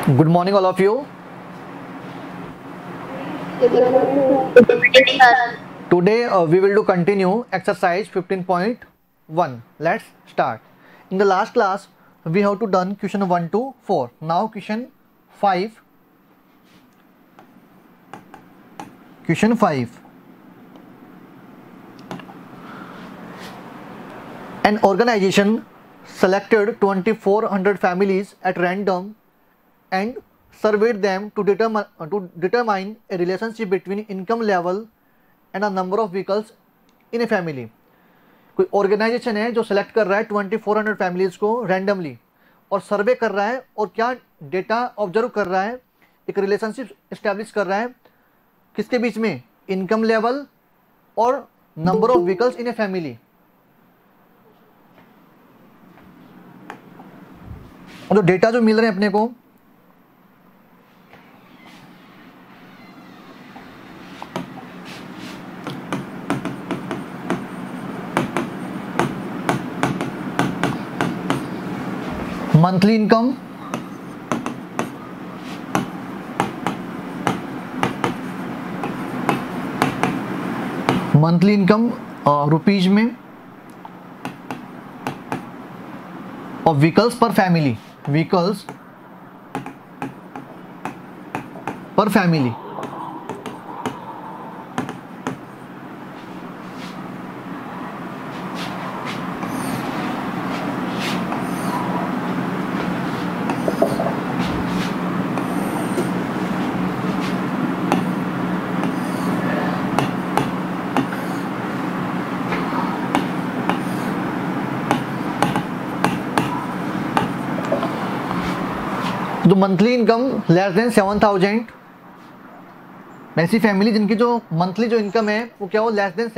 Good morning, all of you. Today we will do continue exercise 15.1. Let's start. In the last class, we have to done question 1 to 4. Now question 5. Question 5. An organization selected 2400 families at random and surveyed them to determine a relationship between income level and a number of vehicles in a family. कोई organisation है जो select कर रहा है 2400 families को randomly और सर्वे कर रहा है और क्या डेटा ऑब्जर्व कर रहा है, एक रिलेशनशिप इस्टेब्लिश कर रहा है किसके बीच में, इनकम लेवल और number of vehicles in a family. जो डेटा जो मिल रहे हैं अपने को, मंथली इनकम, रुपीज में और व्हीकल्स पर फैमिली, जो मंथली इनकम लेस देन 7000, ऐसी फैमिली जिनकी जो मंथली जो इनकम है वो क्या हो, लेस देन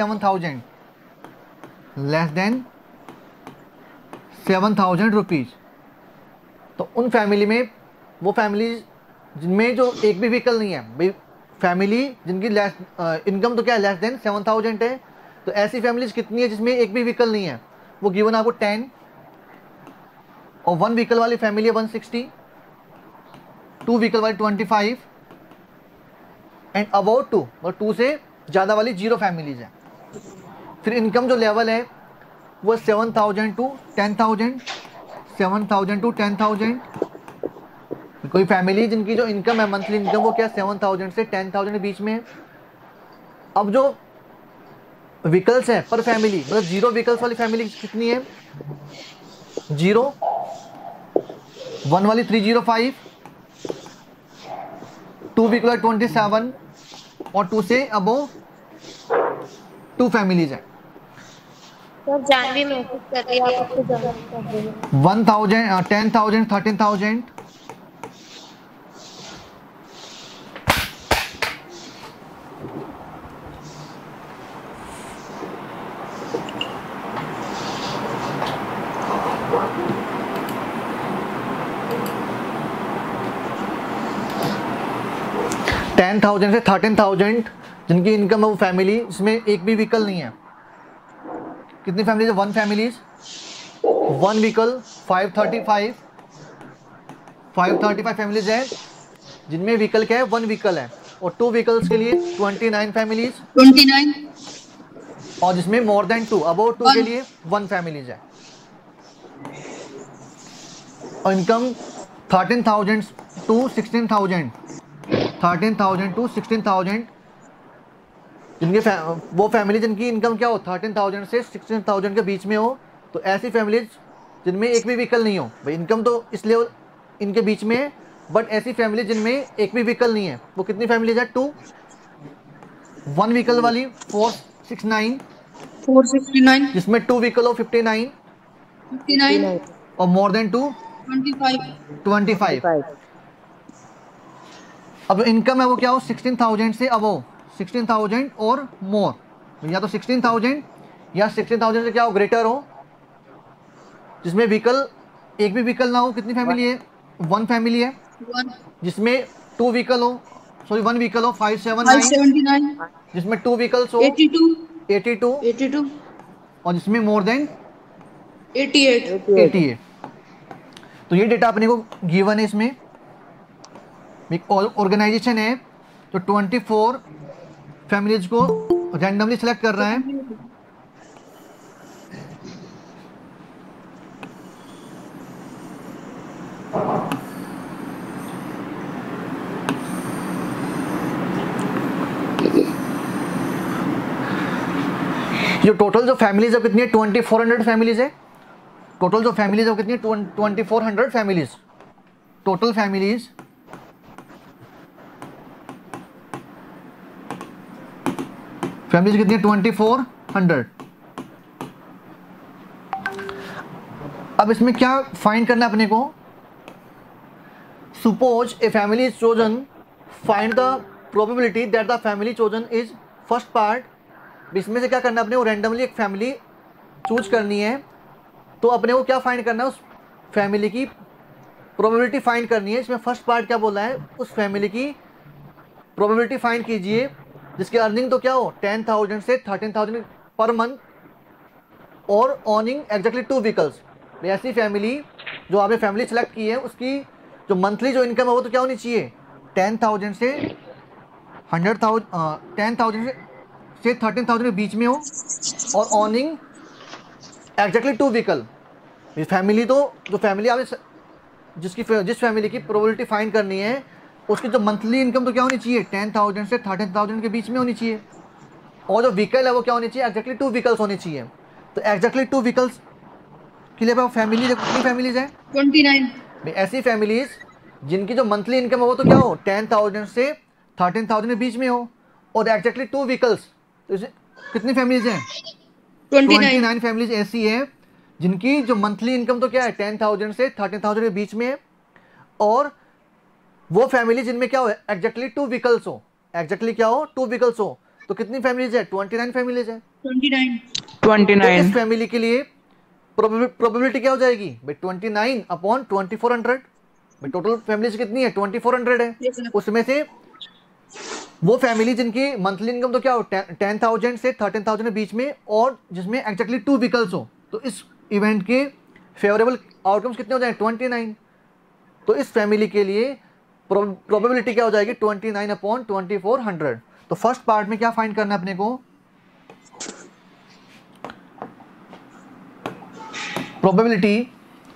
7000 रुपीज। तो उन फैमिली में, वो फैमिली जिनमें जो एक भी व्हीकल नहीं है, भाई फैमिली जिनकी इनकम तो क्या है, लेस देन 7000 है, तो ऐसी फैमिलीज कितनी है जिसमें एक भी व्हीकल नहीं है, वो गिवन आपको 10, और 1 व्हीकल वाली फैमिली है 160, 2 व्हीकल वाली 25 एंड अबाउट 2 और 2 से ज़्यादा वाली 0 फैमिलीज है। फिर इनकम जो लेवल है वो 7000 टू 10,000, 7000 टू 10,000। कोई फैमिली जिनकी जो इनकम है मंथली इनकम वो क्या 7000 से 10,000 के बीच में है। अब जो व्हीकल्स है पर फैमिली, मतलब 0 व्हीकल्स वाली फैमिली कितनी है, 0, 1 वाली 305, 2 व्हीकल 27 और 2 से अबो 2 फैमिलीज है। सर जानवी मैसेज कर रही है, आप उसको जॉइन कर देंगे। 1000, 10,000, 13,000, 10,000 से 13,000 जिनकी इनकम है वो फैमिली, इसमें एक भी व्हीकल नहीं है। कितनी फैमिलीज है, 1 फैमिलीज, 1 व्हीकल 535 फैमिलीज है जिनमें व्हीकल क्या है, 1 व्हीकल है, और 2 व्हीकल्स के लिए 29 फैमिलीज, 29, और जिसमें मोर देन 2 अबाउट 2 के लिए 1 फैमिलीज है। और इनकम 13,000 टू 16,000, 13,000 टू 16,000 जिनके वो फैमिली जिनकी इनकम क्या हो 13,000 से 16,000 के बीच में हो, तो ऐसी फैमिलीज जिनमें एक भी व्हीकल नहीं हो, भाई इनकम तो इसलिए इनके बीच में है, बट ऐसी फैमिली जिनमें एक भी व्हीकल नहीं है वो कितनी फैमिलीज है, 2, 1 व्हीकल वाली 469 जिसमें 2 व्हीकल हो 59 और मोर देन 2 25। अब इनकम है वो क्या हो 16,000 से अबव, 16,000 और मोर, या तो 16,000 या 16,000 से क्या हो ग्रेटर हो, जिसमें व्हीकल एक भी व्हीकल ना हो। कितनी फैमिली है, 1 फैमिली है जिसमें 2 व्हीकल हो, सॉरी 1 व्हीकल हो 579 जिसमें 2 व्हीकल्स हो 82 और जिसमें मोर देन 88। तो ये डेटा अपने को गिवन है इसमें। एक ऑर्गेनाइजेशन है जो 24 फैमिलीज को रैंडमली सेलेक्ट कर रहा है। जो टोटल जो फैमिलीज है कितनी है, 2400 फैमिलीज है। टोटल जो फैमिलीज है कितनी है, 2400 फैमिलीज। टोटल फैमिलीज कितनी है, 2400। अब इसमें क्या फाइंड करना है अपने को। Suppose a family is chosen, find the probability that the family chosen is first part. इसमें से क्या करना है अपने को, रैंडमली एक फैमिली चूज करनी है। तो अपने को क्या फाइंड करना है, उस फैमिली की प्रोबेबिलिटी फाइंड करनी है। इसमें फर्स्ट पार्ट क्या बोला है, उस फैमिली की प्रोबेबिलिटी फाइंड कीजिए जिसकी अर्निंग तो क्या हो 10,000 से 13,000 पर मंथ और ऑनिंग एग्जैक्टली 2 व्हीकल्स। ऐसी फैमिली जो आपने फैमिली सेलेक्ट की है उसकी जो मंथली जो इनकम है वो तो क्या होनी चाहिए, 10,000 से 10,000 से 13,000 के बीच में हो और ऑनिंग एग्जैक्टली 2 व्हीकल। फैमिली तो जो फैमिली आपने जिस फैमिली की प्रोबेबिलिटी फाइंड करनी है उसकी जो मंथली इनकम तो क्या होनी चाहिए, 10,000 से 13,000 के बीच में होनी चाहिए और जो व्हीकल है वो क्या होनी चाहिए, एग्जैक्टली 2 व्हीकल्स होनी चाहिए। तो एग्जैक्टली 2 व्हीकल्स के लिए फैमिली कितनी फैमिलीज है, 29। ऐसी फैमिलीज जिनकी जो मंथली इनकम है वो तो क्या हो 10,000 से 13,000 के बीच में हो और एग्जैक्टली 2 व्हीकल्स। तो कितनी फैमिलीज हैं, 29 फैमिलीज ऐसी है जिनकी जो मंथली इनकम तो क्या है 10,000 से 13,000 के बीच में है और वो फैमिली जिनमें क्या हो एग्जैक्टली 2 व्हीकल्स हो, एग्जैक्टली क्या हो 2 व्हीकल्स हो। तो कितनी फैमिलीज है, 29 फैमिलीज है। 29। तो इस फैमिली के लिए प्रोबेबिलिटी क्या हो जाएगी भाई, 29 अपॉन 2400। भाई टोटल फैमिलीज कितनी है, 2400 है। उसमें से वो फैमिली जिनकी मंथली इनकम तो क्या हो 10,000 से 13,000 के बीच में और जिसमें एग्जैक्टली 2 व्हीकल्स हो। तो इस इवेंट के फेवरेबल आउटकम्स कितने हो जाए, 29। तो इस फैमिली के लिए प्रोबेबिलिटी क्या हो जाएगी, 29 अपॉन 2400। तो फर्स्ट पार्ट में क्या फाइंड करना है अपने को, probability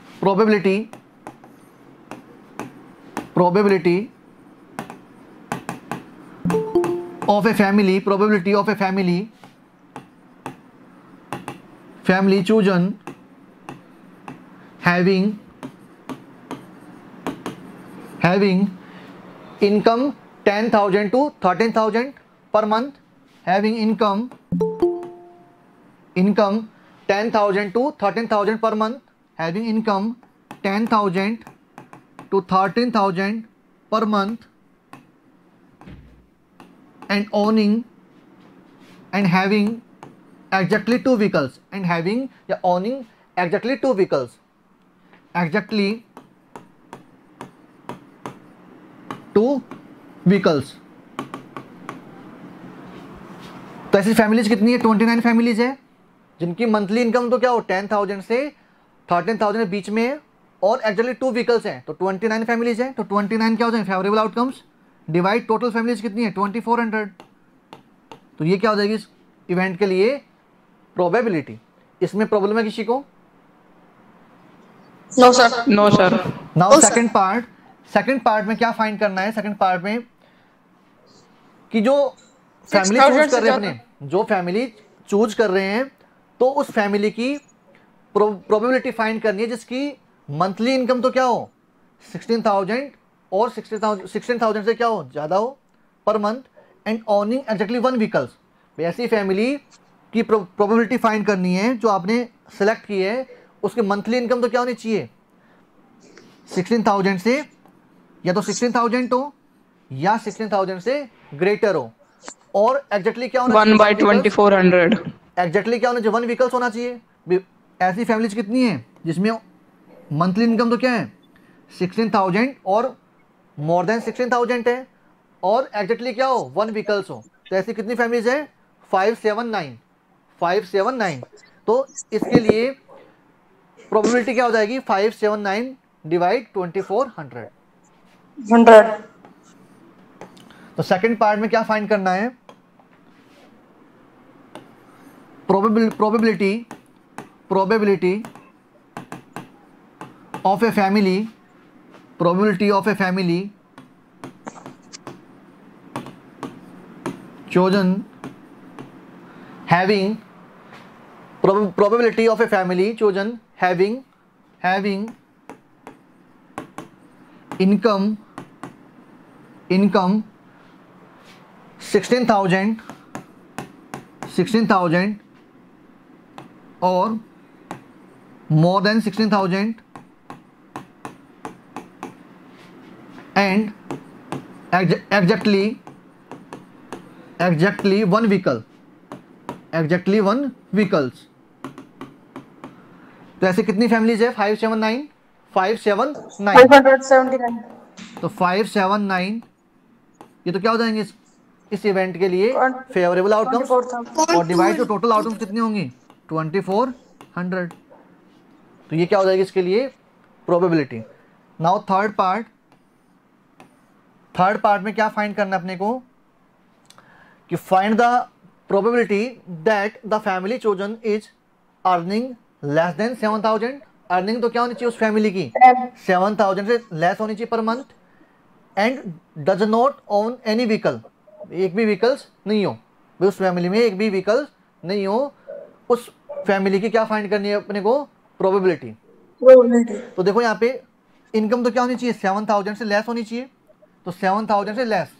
of a family, probability of a family chosen having income 10,000 to 13,000 per month, having income 10,000 to 13,000 per month, having income 10,000 to 13,000 per month and owning and having exactly 2 vehicles and having owning exactly 2 vehicles, exactly 2 vehicles। तो ऐसी families कितनी है, 29 families है जिनकी monthly income तो क्या हो 10,000 से 13,000 के बीच में है और एक्चुअली 2 व्हीकल्स हैं। तो 29 फैमिलीज है। तो 29 क्या हो जाए favourable outcomes divide total families कितनी है 2400। तो ये क्या हो जाएगी इस इवेंट के लिए प्रोबेबिलिटी। इसमें प्रॉब्लम है किसी को, no sir. Now second part में क्या फाइंड करना है, सेकंड पार्ट में कि जो फैमिली चूज कर रहे हैं अपने जो फैमिली चूज कर रहे हैं तो उस फैमिली की प्रोबेबिलिटी फाइंड करनी है जिसकी मंथली इनकम तो क्या हो 16,000 और 16,000 से क्या हो ज़्यादा हो per month and owning exactly 1 vehicles. ऐसी फैमिली की प्रोबेबिलिटी फाइंड करनी है जो आपने सेलेक्ट की है उसकी मंथली इनकम तो क्या होनी चाहिए 16,000 से या तो 16,000 हो या 16,000 से ग्रेटर हो और एग्जैक्टली क्या होना 1/2400 एग्जैक्टली क्या होना चाहिए 1 व्हीकल्स होना चाहिए। ऐसी फैमिलीज कितनी है जिसमें मंथली इनकम तो क्या है 16,000 और मोर देन 16,000 है और एग्जैक्टली क्या हो 1 व्हीकल्स हो। तो ऐसी कितनी फैमिलीज है 579। तो इसके लिए प्रोबेबिलिटी क्या हो जाएगी 579 डिवाइड 2400। तो सेकंड पार्ट में क्या फाइंड करना है, probability of a family, probability of a family chosen having probability of a family chosen having income 16,000 or more than 16,000 and exactly one vehicle, तो ऐसे कितनी फैमिलीज है, 579 579 तो 579 ये तो क्या हो जाएंगे इस इवेंट के लिए फेवरेबल आउटकम्स, और डिवाइड जो टोटल आउटकम्स कितनी होंगी 2400, तो ये क्या हो जाएगी इसके लिए प्रोबेबिलिटी। नाउ थर्ड पार्ट में क्या फाइंड करना है अपने को कि find the probability that the family chosen is earning less than 7,000। Earning तो क्या होनी चाहिए उस फैमिली की 7,000 से लेस होनी चाहिए per month, and does not own any vehicle, एक भी व्हीकल्स नहीं हो भाई उस फैमिली में, एक भी व्हीकल्स नहीं हो, उस फैमिली की क्या फाइंड करनी है अपने को प्रोबेबिलिटी। तो देखो यहाँ पे इनकम तो क्या होनी चाहिए 7,000 से लेस होनी चाहिए, तो 7,000 से लेस,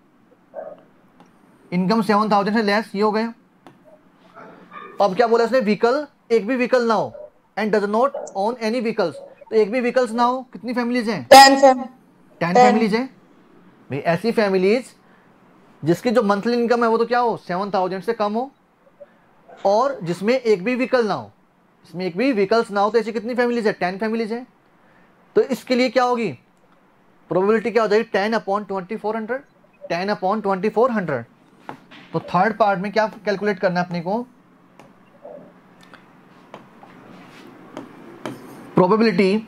इनकम 7,000 से लेस, ये हो गया। अब क्या बोला इसने, व्हीकल, एक भी व्हीकल ना हो, and does not own any vehicles, तो एक भी व्हीकल्स ना हो, कितनी फैमिलीज हैं 10 फैमिलीज हैं भाई। ऐसी फैमिलीज जिसकी जो मंथली इनकम है वो तो क्या हो 7,000 से कम हो, और जिसमें एक भी व्हीकल ना हो, इसमें एक भी व्हीकल्स ना हो, तो ऐसी कितनी फैमिलीज है 10 फैमिलीज हैं। तो इसके लिए क्या होगी प्रोबेबिलिटी, क्या हो जाएगी 10/2400, 10/2400। तो थर्ड पार्ट में क्या कैलकुलेट करना है अपने को, probability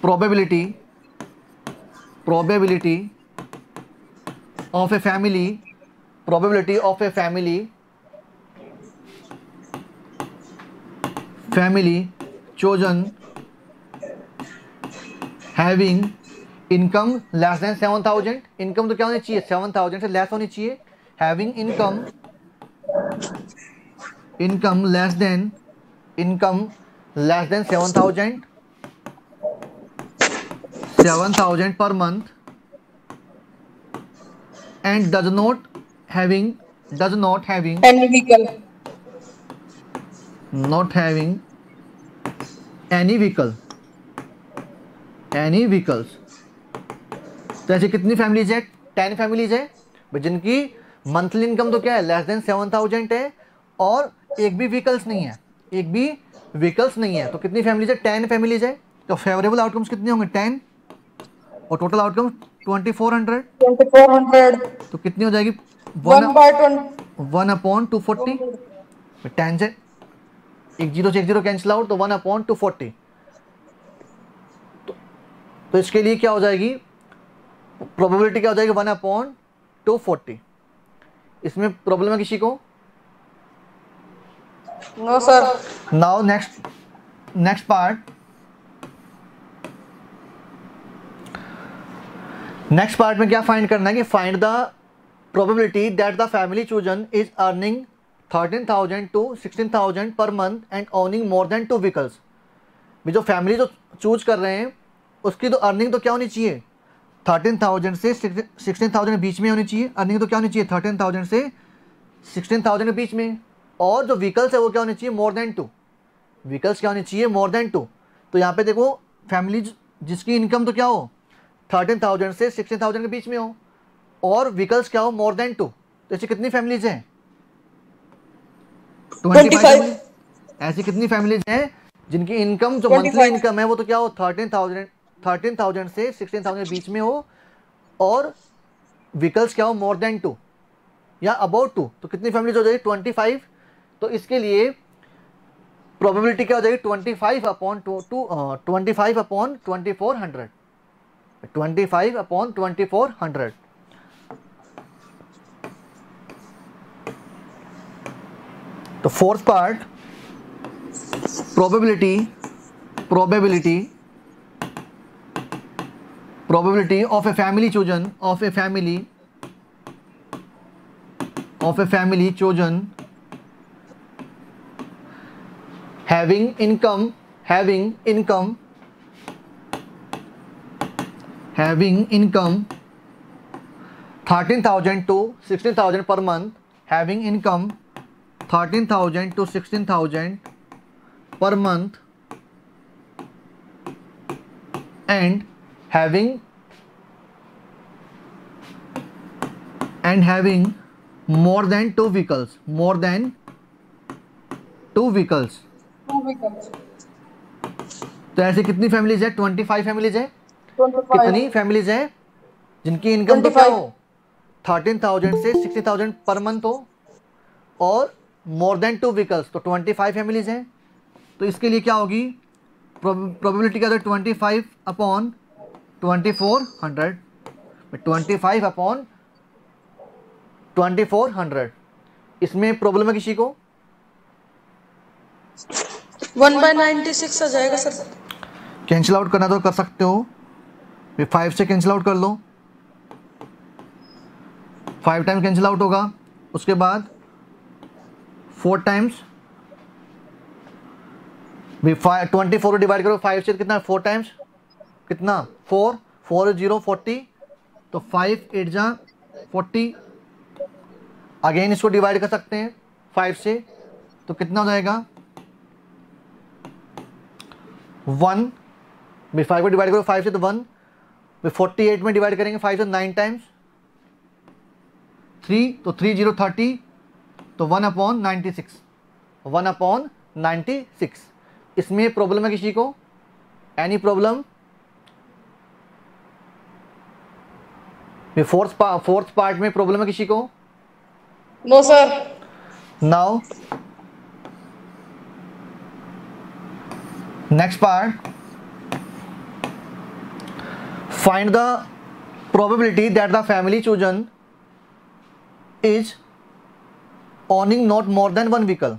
of a family chosen having income less than 7,000, income तो क्या होनी चाहिए 7,000 से लेस होनी चाहिए, having income less than 7,000 per month, and does not having any vehicles. तो ऐसी कितनी फैमिलीज है 10 फैमिलीज है जिनकी मंथली इनकम तो क्या है लेस देन 7,000 है, और एक भी व्हीकल्स नहीं है, तो कितनी फैमिलीज है 10 फैमिलीज है। तो फेवरेबल आउटकम्स कितने होंगे 10, और टोटल आउटकम 2400, तो कितनी हो जाएगी 1/240, 10 से एक जीरो से एक जीरो कैंसिल आउट, तो 1/240। तो इसके लिए क्या हो जाएगी प्रोबेबिलिटी, क्या हो जाएगी 1/240। इसमें प्रॉब्लम है किसी को? No sir. Now next part में क्या फाइंड करना है कि find the probability that the family chosen is earning 13,000 to 16,000 per month and owning more than 2 vehicles. जो फैमिली जो चूज कर रहे हैं उसकी तो अर्निंग तो क्या होनी चाहिए 13,000 से 16,000 के बीच में होनी चाहिए, अर्निंग तो क्या होनी चाहिए 13,000 से 16,000 के बीच में, और जो व्हीकल्स है वो क्या होनी चाहिए मोर देन 2 व्हीकल्स, क्या होनी चाहिए मोर देन 2। तो यहाँ पे देखो फैमिली जिसकी इनकम तो क्या हो 13,000 से 16,000 के बीच में हो, और व्हीकल्स क्या हो मोर देन 2, तो ऐसी कितनी फैमिलीज हैं 25। ऐसी कितनी फैमिलीज हैं जिनकी इनकम जो मंथली इनकम है वो तो क्या हो 13,000 से 16,000 के बीच में हो, और व्हीकल्स क्या हो मोर देन 2 या अबाउट 2, तो कितनी फैमिलीज हो जाएगी 25। तो इसके लिए प्रोबेबिलिटी क्या हो जाएगी 25/2400। तो fourth part, probability of a family chosen having income 13,000 to 16,000 per month, having income 13,000 to 16,000 per month, and having more than two vehicles. तो ऐसे कितनी फैमिलीज है? 25 फैमिलीज है। 25 कितनी फैमिलीज है जिनकी इनकम तो क्या हो 13,000 से 60,000 पर मंथ हो और मोर देन टू व्हीकल्स, तो 25 फैमिलीज हैं। तो इसके लिए क्या होगी प्रोबेबिलिटी क्या? 25 अपॉन 2400, 25 अपॉन 2400। इसमें प्रॉब्लम है किसी को? 1/96 आ जाएगा सर। कैंसिल आउट करना तो कर सकते हो, 5 से कैंसिल आउट कर लो, 5 टाइम कैंसिल आउट होगा। उसके बाद 4 टाइम्स 24 को डिवाइड करो 5 से, कितना 4 टाइम्स कितना 4 0 40, तो 5 8 जा 40। अगेन इसको डिवाइड कर सकते हैं 5 से, तो कितना हो जाएगा 1। 5 को डिवाइड करो 5 से तो 1, 48 में डिवाइड करेंगे 5 से 9 टाइम्स 3, तो 3 0 30, तो 1/96, 1/96। इसमें प्रॉब्लम है किसी को? Any problem? फोर्थ पार्ट में प्रॉब्लम है किसी को? No sir. Now next part, find the probability that the family chosen is owning not more than one vehicle।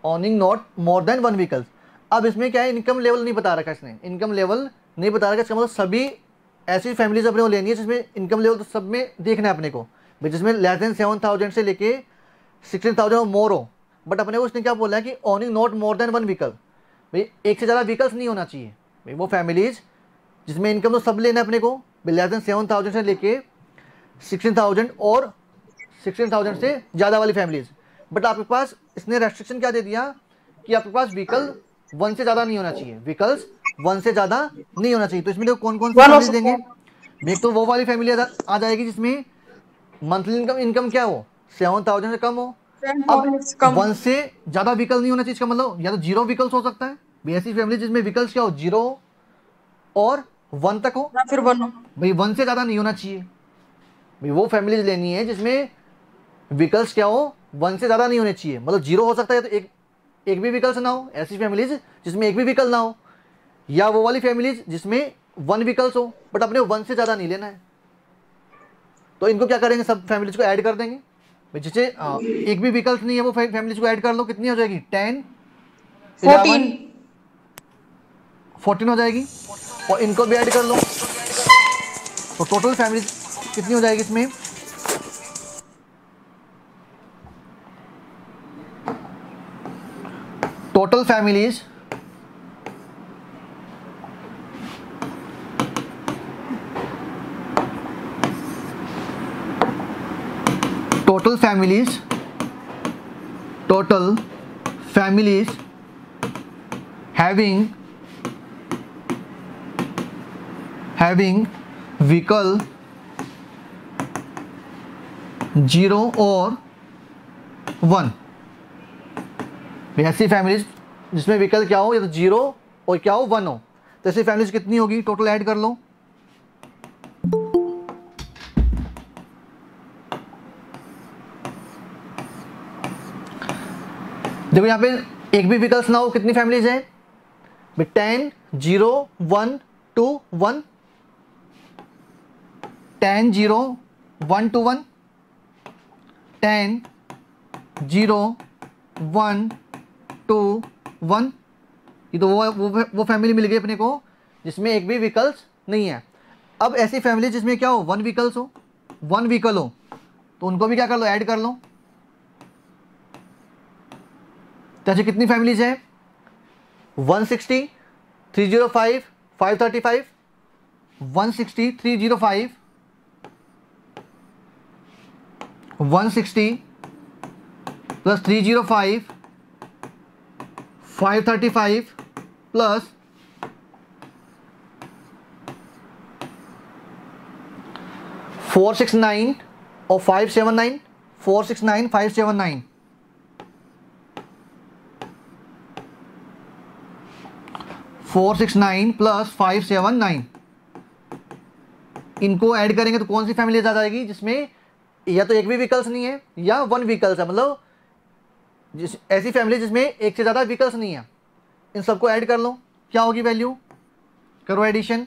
अब इसमें क्या है, इनकम लेवल नहीं बता रखा इसने, इनकम लेवल नहीं बता रखा। इसका मतलब सभी ऐसी फैमिलीज अपने को लेनी है जिसमें इनकम लेवल तो सब में देखना है अपने को, जिसमें लेस देन 7,000 से लेके 16,000 और मोर हो। बट अपने को उसने क्या बोला है कि owning not more than one vehicle, भाई एक से ज़्यादा व्हीकल्स नहीं होना चाहिए। भाई वो फैमिलीज जिसमें इनकम तो सब लेना है अपने को, लेस देन 7,000 से लेके 16,000 और 16,000 से ज़्यादा वाली फैमिलीज। बट आपके पास इसने रेस्ट्रिक्शन क्या दे दिया कि आपके पास व्हीकल 1 से ज़्यादा नहीं होना चाहिए, व्हीकल्स 1 से ज़्यादा नहीं होना चाहिए। तो इसमें देखो कौन कौन सी फैमिलीज देंगे। एक तो वो वाली फैमिली आ जाएगी जिसमें मंथली इनकम क्या हो 7,000 से कम हो। अब 1 से ज़्यादा व्हीकल नहीं होना चाहिए, इसका मतलब या तो 0 व्हीकल्स हो सकता है, ऐसी फैमिली जिसमें व्हीकल्स क्या हो 0 और 1 तक हो, फिर 1 भाई 1 से ज़्यादा नहीं होना चाहिए। भाई वो फैमिलीज लेनी है जिसमें व्हीकल्स क्या हो 1 से ज़्यादा नहीं होने चाहिए, मतलब 0 हो सकता है तो एक भी व्हीकल्स ना हो, ऐसी फैमिलीज जिसमें एक भी व्हीकल ना हो, या वो वाली फैमिलीज जिसमें 1 व्हीकल्स हो बट अपने 1 से ज़्यादा नहीं लेना है। तो इनको क्या करेंगे, सब फैमिलीज को ऐड कर देंगे। जिसे एक भी व्हीकल्स नहीं है वो फैमिलीज को ऐड कर लो, कितनी हो जाएगी 10 11 14 हो जाएगी, और इनको भी ऐड कर लो, तो टोटल फैमिलीज कितनी हो जाएगी इसमें टोटल फैमिलीज having vehicle 0 और 1, ऐसी फैमिलीज जिसमें व्हीकल क्या हो या तो 0 और क्या हो 1 हो, तो ऐसी फैमिलीज कितनी होगी टोटल ऐड कर लो। देखो यहाँ पे एक भी व्हीकल्स ना हो, कितनी फैमिलीज है 10 0 1 2 1, 10 0 1 2 1, 10 0 1 2 1, ये तो वो फैमिली मिल गई अपने को जिसमें एक भी व्हीकल्स नहीं है। अब ऐसी फैमिली जिसमें क्या हो, 1 व्हीकल्स हो, 1 व्हीकल हो, तो उनको भी क्या कर लो, ऐड कर लो। तो ऐसी कितनी फैमिलीज हैं, 160 305 535, 160 305 160 प्लस 305 535 प्लस 469 और 579, 469 579, 469 प्लस 579, इनको ऐड करेंगे तो कौन सी फैमिली आ जाएगी जिसमें या तो एक भी व्हीकल्स नहीं है या 1 व्हीकल्स है, मतलब ऐसी फैमिली जिसमें एक से ज़्यादा व्हीकल्स नहीं है। इन सबको ऐड कर लो, क्या होगी वैल्यू, करो एडिशन।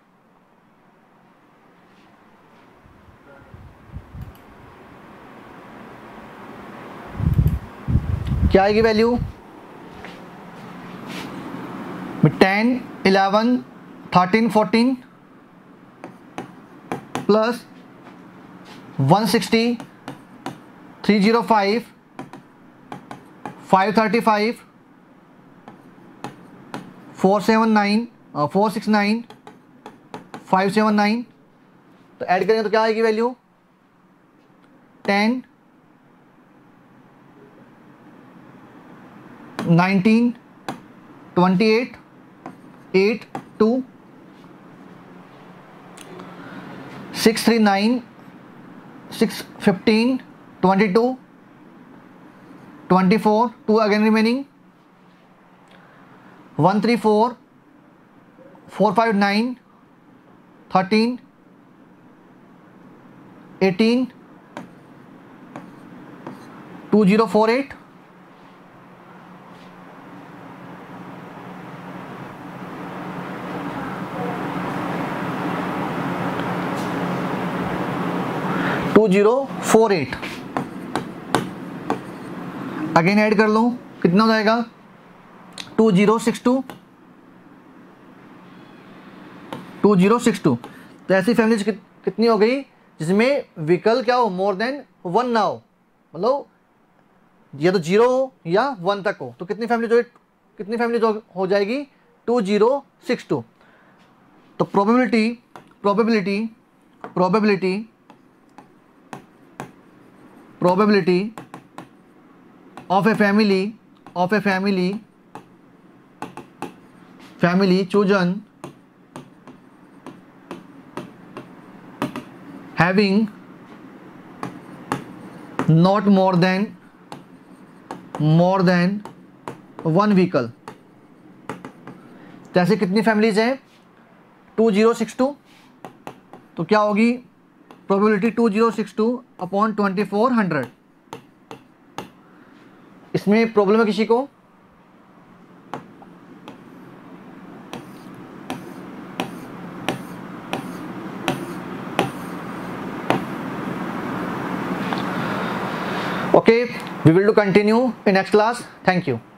क्या आएगी वैल्यू, 10 11 13 14 प्लस 160 305 535 469 469 579, तो ऐड करेंगे तो क्या आएगी value, 10 19 28 8 2 639 615 22 24 2 again remaining 134 459 13 18 2048, again add कर लो, कितना हो जाएगा, 2062 2062। तो ऐसी फैमिली कितनी हो गई जिसमें व्हीकल क्या हो, मोर देन 1 ना हो, मतलब या तो 0 हो या 1 तक हो, तो कितनी फैमिली जो हो जाएगी, 2062। तो probability of a family chosen having not more than 1 vehicle, तो ऐसे कितनी फैमिलीज हैं, 2062। तो क्या होगी प्रोबेबिलिटी, 2062 अपॉन 2400। इसमें प्रॉब्लम है किसी को, okay, we will do continue in next class. Thank you.